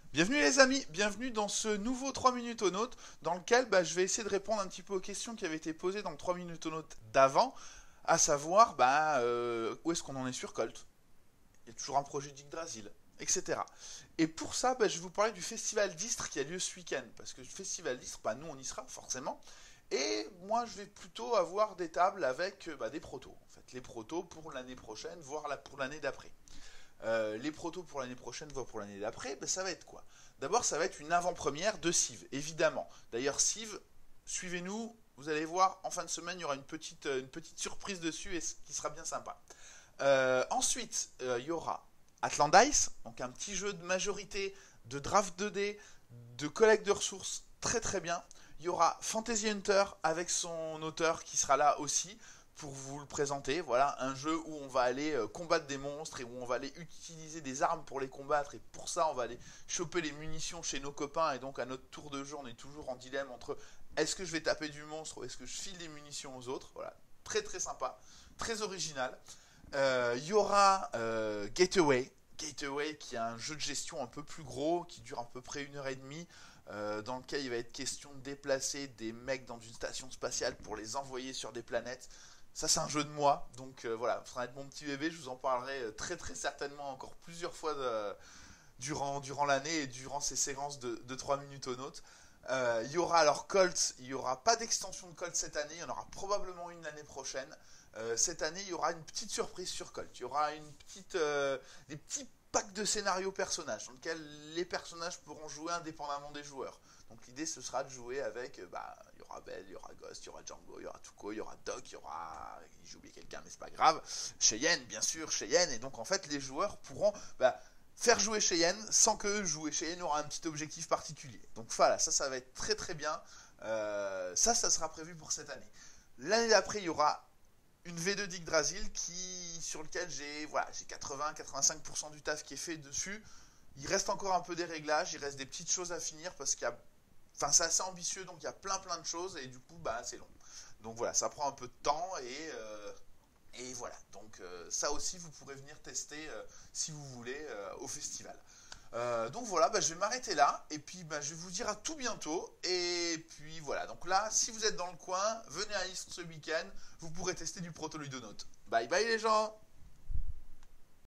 Bienvenue les amis, bienvenue dans ce nouveau 3 minutes au note dans lequel je vais essayer de répondre un petit peu aux questions qui avaient été posées dans le 3 minutes au note d'avant, à savoir où est-ce qu'on en est sur Colt. Il y a toujours un projet d'Yggdrasil, etc. Et pour ça, je vais vous parler du festival d'Istres qui a lieu ce week-end, parce que le festival d'Istres, nous on y sera forcément, et moi je vais plutôt avoir des tables avec des protos, en fait, les protos pour l'année prochaine, voire pour l'année d'après. Les protos pour l'année prochaine, voire pour l'année d'après, ça va être quoi? D'abord, ça va être une avant-première de Civ, évidemment. D'ailleurs, Civ, suivez-nous, vous allez voir, en fin de semaine, il y aura une petite surprise dessus et qui sera bien sympa. Ensuite, il y aura Atlandice, donc un petit jeu de majorité, de draft 2D, de collecte de ressources, très très bien. Il y aura Fantasy Hunter avec son auteur qui sera là aussi pour vous le présenter. Voilà, un jeu où on va aller combattre des monstres et où on va aller utiliser des armes pour les combattre. Et pour ça, on va aller choper les munitions chez nos copains. Et donc, à notre tour de jeu, on est toujours en dilemme entre est-ce que je vais taper du monstre ou est-ce que je file des munitions aux autres. Voilà, très très sympa, très original. Il y aura Gateway. Gateway qui est un jeu de gestion un peu plus gros, qui dure à peu près 1 heure et demie, dans lequel il va être question de déplacer des mecs dans une station spatiale pour les envoyer sur des planètes. Ça, c'est un jeu de moi, donc voilà, ça va être mon petit bébé. Je vous en parlerai très très certainement encore plusieurs fois durant l'année et durant ces séquences de 3 minutes au note. Il y aura alors Colt, il n'y aura pas d'extension de Colt cette année, il y en aura probablement une l'année prochaine. Cette année, il y aura une petite surprise sur Colt. Il y aura des petits packs de scénarios personnages dans lesquels les personnages pourront jouer indépendamment des joueurs. Donc l'idée ce sera de jouer avec, il y aura Belle, il y aura Ghost, il y aura Django, il y aura Tuco, il y aura Doc, il y aura, j'ai oublié quelqu'un mais c'est pas grave, Cheyenne bien sûr, Cheyenne, et donc en fait les joueurs pourront faire jouer Cheyenne sans que jouer Cheyenne aura un petit objectif particulier. Donc voilà, ça va être très très bien. Ça sera prévu pour cette année. L'année d'après, il y aura une V2 d'Yggdrasil sur lequel j'ai 80-85% du taf qui est fait dessus. Il reste encore un peu des réglages, il reste des petites choses à finir parce qu'il y a, c'est assez ambitieux, donc il y a plein de choses et du coup c'est long. Donc voilà, ça prend un peu de temps et voilà. Donc ça aussi vous pourrez venir tester si vous voulez au festival. Donc voilà, je vais m'arrêter là et puis je vais vous dire à tout bientôt. Et puis voilà, donc là, si vous êtes dans le coin, venez à Istres ce week-end, vous pourrez tester du Proto Ludonote. Bye bye les gens!